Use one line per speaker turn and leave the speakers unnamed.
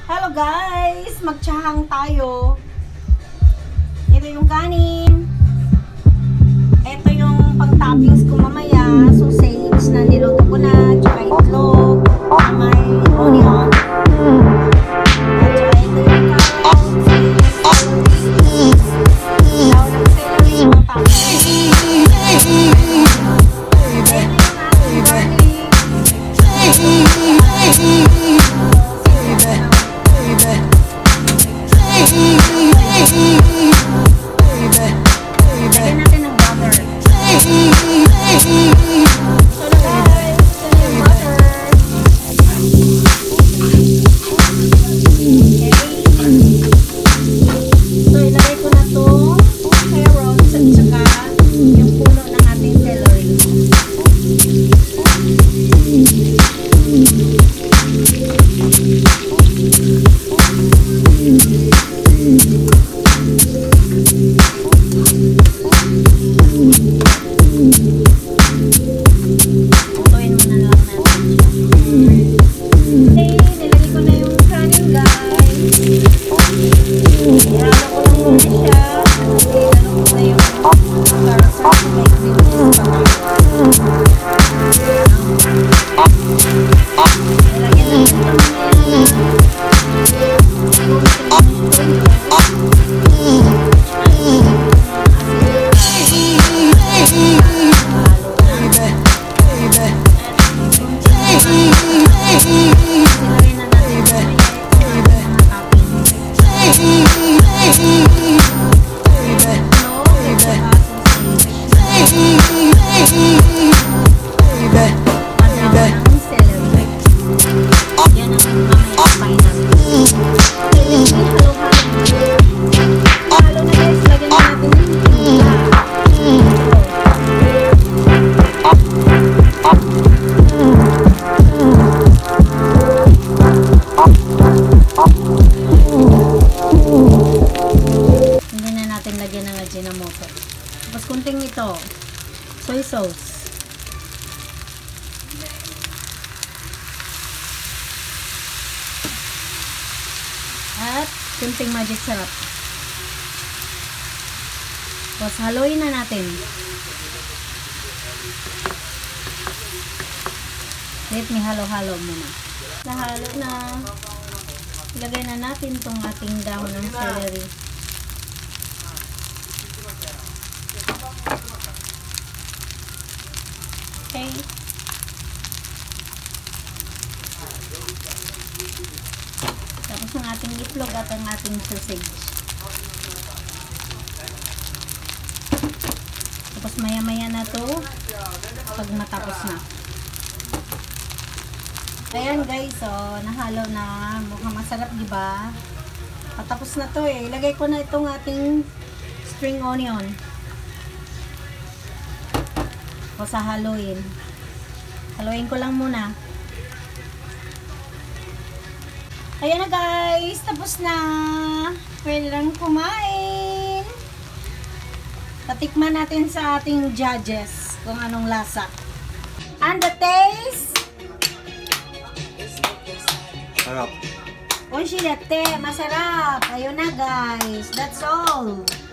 Hello guys! Magtsahang tayo. Ito yung kanin. Ito yung pang-toppings ko mamaya. Sausage na niluto ko na. Tsaka itlog. May onion. At tsaka ito yung carrots. Daw ng celery. Pang-toppings. Tapos kunting ito, soy sauce. At kunting magic sarap. Tapos haluin na natin. Let me halo-halo muna. Nahalo na. Ilagay na natin itong ating dahon ng celery. Okay. Tapos ang ating itlog at ang ating sausage. Tapos maya-maya na to pag matapos na. Ayan guys, so nahalo na. Mukhang masarap, diba? Patapos na to eh. Ilagay ko na itong ating spring onion. O sa haluin. Haluin ko lang muna. Ayan na guys. Tapos na. Pwede lang kumain. Tatikman natin sa ating judges kung anong lasa. And the taste?
Sarap.
Unshi latte. Masarap. Ayun na guys. That's all.